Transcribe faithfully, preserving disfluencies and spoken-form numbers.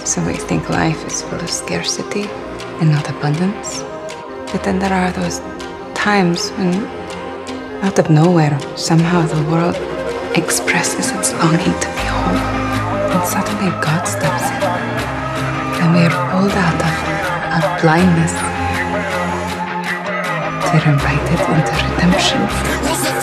So we think life is full of scarcity and not abundance. But then there are those times when, out of nowhere, somehow the world expresses its longing to be whole. And suddenly God steps in. And we are pulled out of, of blindness. They're invited into redemption.